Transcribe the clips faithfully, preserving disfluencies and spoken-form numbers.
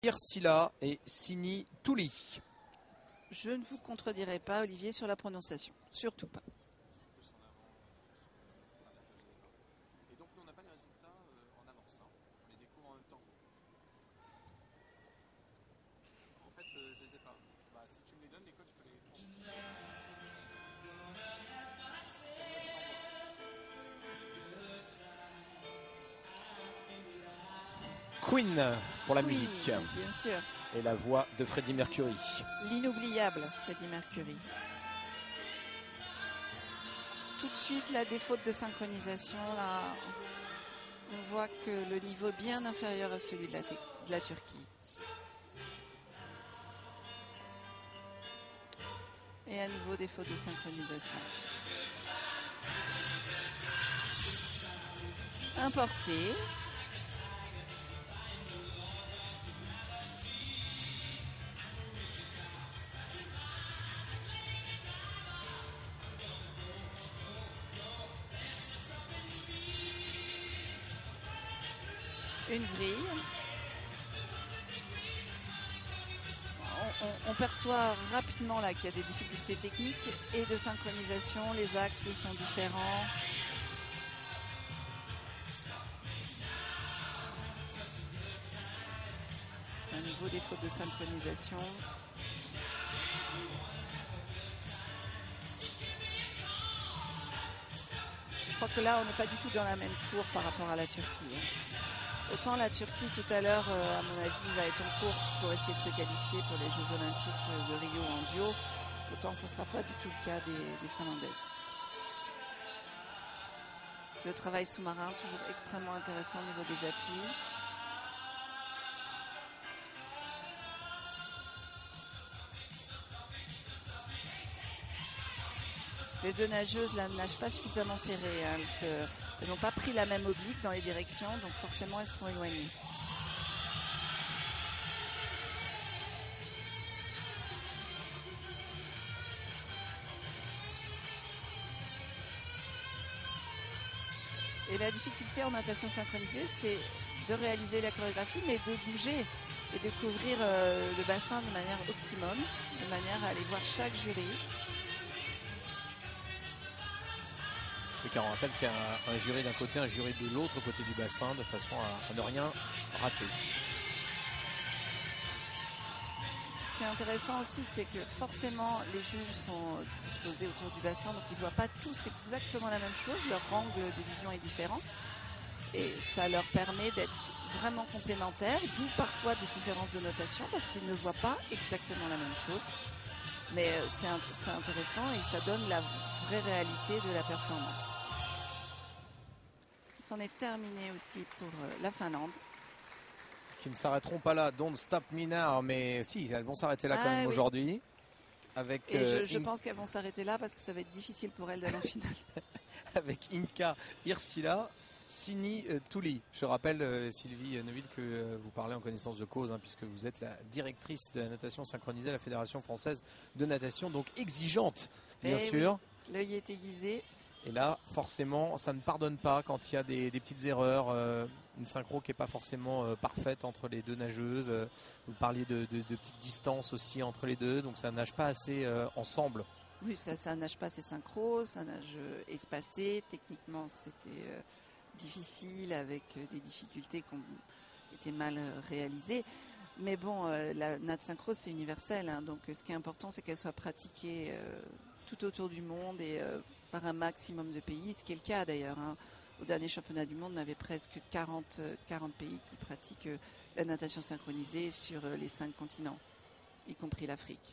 Irsila et Sini Touli. Je ne vous contredirai pas, Olivier, sur la prononciation. Surtout pas. Et donc, nous, on n'a pas les résultats euh, en avance. Hein. On les découvre en même temps. En fait, euh, je les ai pas. Bah, si tu me les donnes, les coachs, je peux les prendre. Queen pour la Queen, musique. Bien sûr. Et la voix de Freddie Mercury. L'inoubliable Freddie Mercury. Tout de suite, la défaut de synchronisation, là, on voit que le niveau est bien inférieur à celui de la, de la Turquie. Et à nouveau, défaut de synchronisation. Importé. Une vrille. On, on, on perçoit rapidement là qu'il y a des difficultés techniques et de synchronisation. Les axes sont différents. Un nouveau défaut de synchronisation. Je crois que là, on n'est pas du tout dans la même cour par rapport à la Turquie. Autant la Turquie tout à l'heure, euh, à mon avis, va être en course pour essayer de se qualifier pour les Jeux Olympiques de Rio en duo. Autant ça ne sera pas du tout le cas des, des Finlandaises. Le travail sous-marin, toujours extrêmement intéressant au niveau des appuis. Les deux nageuses là, ne nagent pas suffisamment serrées. Hein. Elles, se, elles n'ont pas pris la même oblique dans les directions, donc forcément elles se sont éloignées. Et la difficulté en natation synchronisée, c'est de réaliser la chorégraphie, mais de bouger et de couvrir euh, le bassin de manière optimum, de manière à aller voir chaque jury. Car on rappelle qu'il y a un, un jury d'un côté, un jury de l'autre côté du bassin, de façon à, à ne rien rater. Ce qui est intéressant aussi, c'est que forcément les juges sont disposés autour du bassin, donc ils ne voient pas tous exactement la même chose, leur angle de vision est différent. Et ça leur permet d'être vraiment complémentaires, d'où parfois des différences de notation, parce qu'ils ne voient pas exactement la même chose. Mais c'est intéressant et ça donne la vraie réalité de la performance. C'en est terminé aussi pour la Finlande. Qui ne s'arrêteront pas là, Don't Stop Me Now, mais si, elles vont s'arrêter là ah, quand même oui. aujourd'hui. Avec, et euh, je, je In... pense qu'elles vont s'arrêter là parce que ça va être difficile pour elles d'aller en finale. Avec Inka Irsila, Sini euh, Touli. Je rappelle, euh, Sylvie Neuville, que euh, vous parlez en connaissance de cause, hein, puisque vous êtes la directrice de la natation synchronisée à la Fédération française de natation, donc exigeante, bien et sûr. Oui, l'œil est aiguisé. Et là, forcément, ça ne pardonne pas quand il y a des, des petites erreurs, euh, une synchro qui n'est pas forcément euh, parfaite entre les deux nageuses. Euh, vous parliez de, de, de petites distances aussi entre les deux, donc ça ne nage pas assez euh, ensemble. Oui, ça, ça nage pas assez synchro, ça nage espacé. Techniquement, c'était euh, difficile avec euh, des difficultés qui ont été mal euh, réalisées. Mais bon, euh, la nat synchro, c'est universel. Hein, donc, ce qui est important, c'est qu'elle soit pratiquée euh, tout autour du monde et euh, par un maximum de pays, ce qui est le cas d'ailleurs. Hein. Au dernier championnat du monde, on avait presque quarante, quarante pays qui pratiquent euh, la natation synchronisée sur euh, les cinq continents, y compris l'Afrique.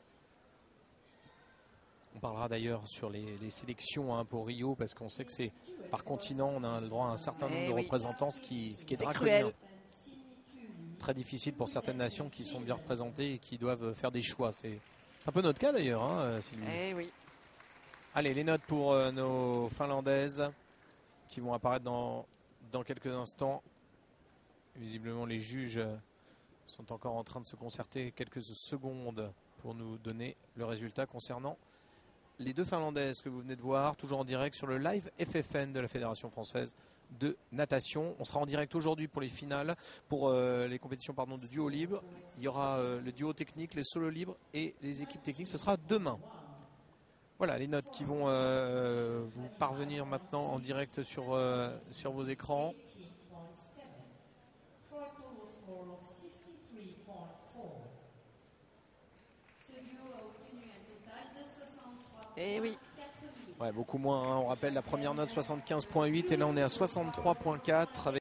On parlera d'ailleurs sur les, les sélections hein, pour Rio, parce qu'on sait que c'est par continent, on a le droit à un certain nombre eh de oui. représentants, ce qui, ce qui est, c'est draconien. Cruel. Très difficile pour certaines nations qui sont bien représentées et qui doivent faire des choix. C'est un peu notre cas d'ailleurs, hein, Sylvie. Eh oui. Allez, les notes pour euh, nos Finlandaises qui vont apparaître dans, dans quelques instants. Visiblement, les juges sont encore en train de se concerter quelques secondes pour nous donner le résultat concernant les deux Finlandaises que vous venez de voir, toujours en direct sur le live F F N de la Fédération française de natation. On sera en direct aujourd'hui pour les finales, pour euh, les compétitions pardon, de duo libre. Il y aura euh, le duo technique, les solos libres et les équipes techniques. Ce sera demain. Voilà les notes qui vont euh, vous parvenir maintenant en direct sur, euh, sur vos écrans. Et oui. Ouais, beaucoup moins. Hein. On rappelle la première note soixante-quinze virgule huit et là on est à soixante-trois virgule quatre avec